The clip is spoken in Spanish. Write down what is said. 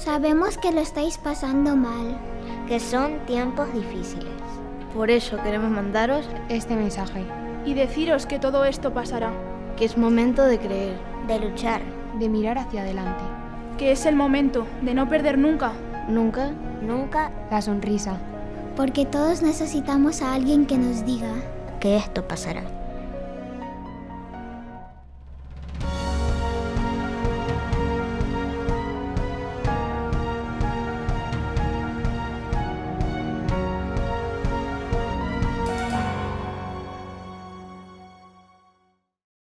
Sabemos que lo estáis pasando mal, que son tiempos difíciles. Por eso queremos mandaros este mensaje y deciros que todo esto pasará, que es momento de creer, de luchar, de mirar hacia adelante, que es el momento de no perder nunca, nunca la sonrisa. porque todos necesitamos a alguien que nos diga que esto pasará.